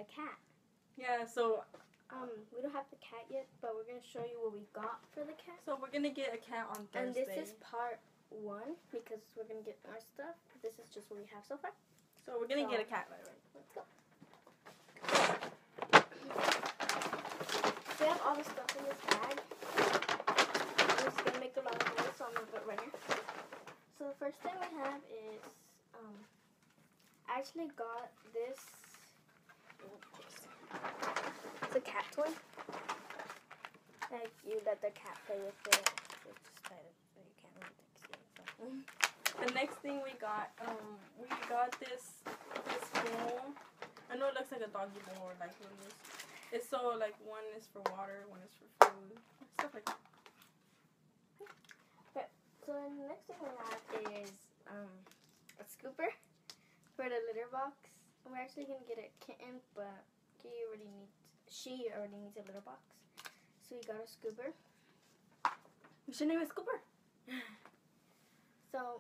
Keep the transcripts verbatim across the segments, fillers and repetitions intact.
a cat. Yeah, so um, we don't have the cat yet, but we're gonna show you what we got for the cat. So we're gonna get a cat on Thursday. And this is part one because we're gonna get more stuff. This is just what we have so far. So we're gonna so, get a cat, by the way. Let's go. We have all the stuff in this bag. I'm just gonna make a lot of noise, so I'm gonna put it right here. So the first thing we have is um, I actually got this. It's a cat toy. Like you let the cat play with it. It's just tied up so you can't really see it. So. The next thing we got, um, we got this this bowl. I know it looks like a doggy bowl or like one of those. It's so like one is for water, one is for food, stuff like that. Okay. So the next thing we have is um a scooper for the litter box. We're actually gonna get a kitten, but he already needs she already needs a litter box. So we got a scooper. We should name it Scooper. So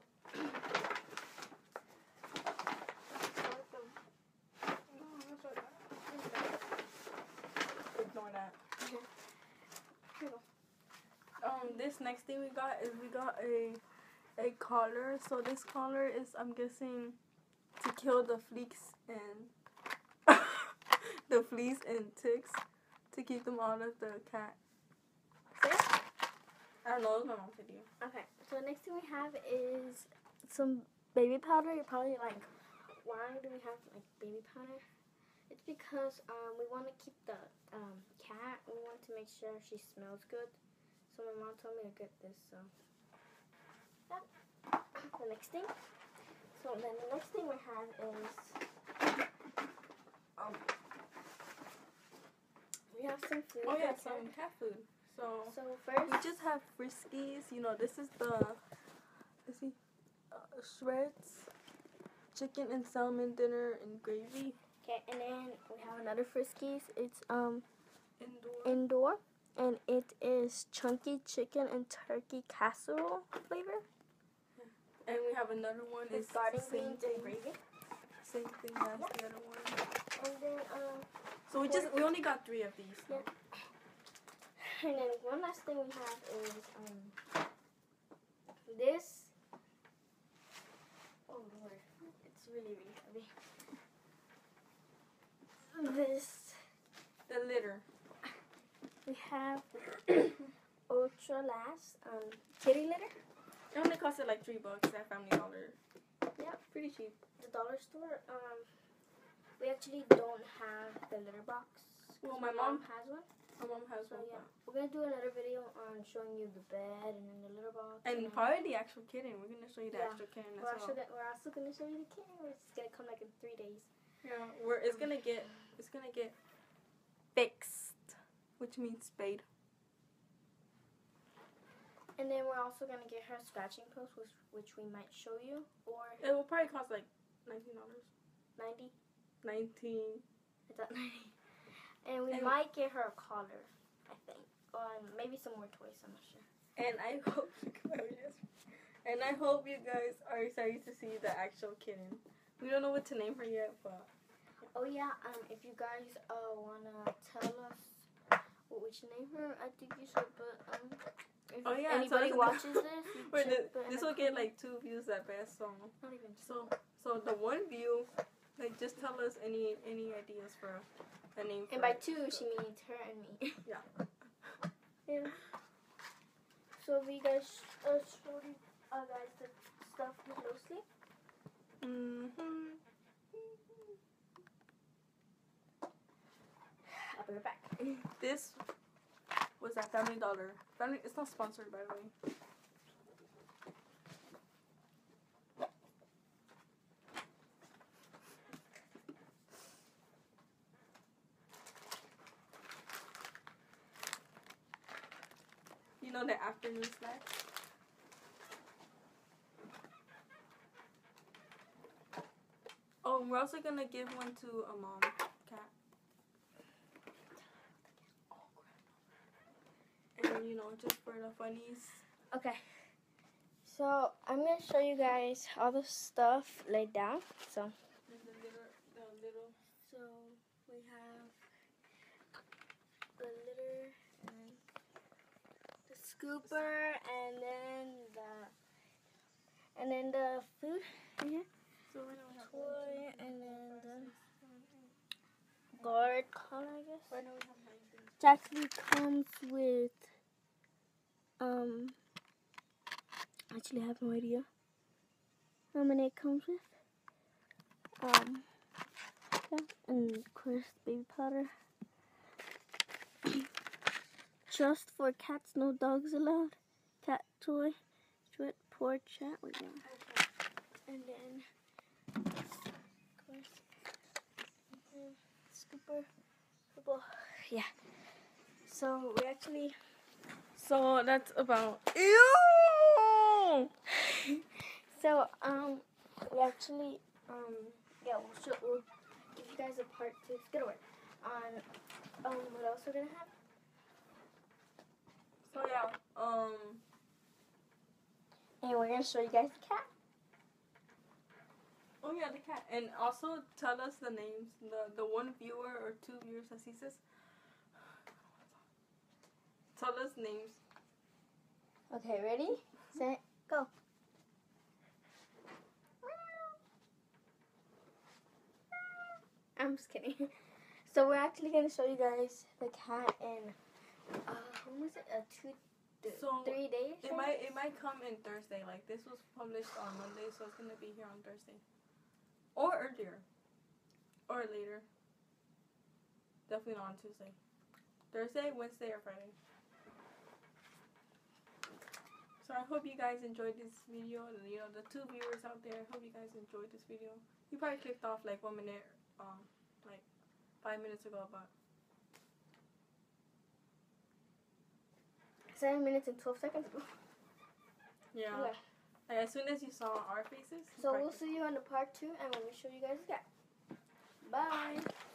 ignore that. Um, this next thing we got is we got a a collar. So this collar is, I'm guessing, to kill the fleas and the fleas and ticks, to keep them out of the cat. I don't know, it was my mom's idea. okay, so the next thing we have is some baby powder. You're probably like, why do we have like baby powder? It's because um, we want to keep the um, cat. We want to make sure she smells good. So my mom told me to get this. So yeah. The next thing. So then the next thing we have is um we have some food. Oh yeah, that's some here. cat food. So, So first we just have Friskies. You know, this is the, let's see, uh, shreds, chicken and salmon dinner and gravy. okay, and then we have another Friskies. It's um Indoor. indoor, and it is chunky chicken and turkey casserole flavor. And we have another one. It's It's garden the same beans thing. and gravy. Same thing as the other one. And then um So we just we only got three of these. So. Yeah. and then one last thing we have is um this. Oh Lord, it's really really heavy. This The litter. we have Ultra Last um kitty litter. It only costed like three bucks at Family Dollar. Yep. Pretty cheap. The dollar store. Um, we actually don't have the litter box. 'Cause Well, my mom has one. My mom has So one. yeah, we're gonna do another video on showing you the bed and then the litter box. And probably the actual kitten. We're gonna show you the Yeah. actual kitten We're as also, well. gonna, we're also gonna show you the kitten. It's gonna come like in three days. Yeah, we're it's gonna get it's gonna get fixed, which means spayed. And then we're also gonna get her scratching post, which which we might show you, or It will probably cost like nineteen dollars. ninety. Nineteen. I thought ninety. And we And- might get her a collar, I think, or maybe some more toys. I'm not sure. And I hope and I hope you guys are excited to see the actual kitten. We don't know what to name her yet, but Oh yeah, um, if you guys uh wanna tell us what we should name her, I think you should put um. If Oh, yeah, anybody tell us- watches this, you Wait, should this, put in this the will get comments. like two views at best. So Not even two. so so the one view, like just tell us any any ideas for a name. And for by it. two, she means her and me. Yeah. Yeah. So we guys uh, show you uh, guys the stuff closely. Mm-hmm. I'll be right back. This was at Family Dollar. Family, it's not sponsored, by the way. You know the afternoon snack? Oh, we're also gonna give one to a mom cat. And you know, just for the funnies. Okay. So I'm gonna show you guys all the stuff laid down. So And the little, the little. so we have scooper, and then the and then the food right here. So we don't have Toy, and then the guard collar, I guess. Right now we have nine things. It actually comes with um. Actually, I have no idea how many it comes with. Um, yeah, and of course, baby powder. Just for cats, no dogs allowed. Cat toy, strip, poor chat. Wait, no. And then, of course, mhm, scooper, scooper. Yeah. So we actually. So that's about. Ew! So um, we actually um, yeah, we'll show, we'll give you guys a part two. It's gonna work on um, what else we're gonna have. So yeah, um, And we're gonna show you guys the cat. oh yeah, the cat, and also tell us the names, the the one viewer or two viewers, as he says. Tell us names. Okay, ready, set, go. I'm just kidding. So we're actually gonna show you guys the cat in uh, when was it? Uh, two, th- So, three days. It right? might it might come in Thursday. Like this was published on Monday, so it's gonna be here on Thursday, or earlier, or later. Definitely not on Tuesday. Thursday, Wednesday, or Friday. So I hope you guys enjoyed this video. And, you know, the two viewers out there, I hope you guys enjoyed this video. You probably clicked off like one minute, um, like five minutes ago, but Seven minutes and twelve seconds. yeah. Okay. Like, as soon as you saw our faces. you So probably we'll see you on the part two, and when we show you guys the cat. Bye.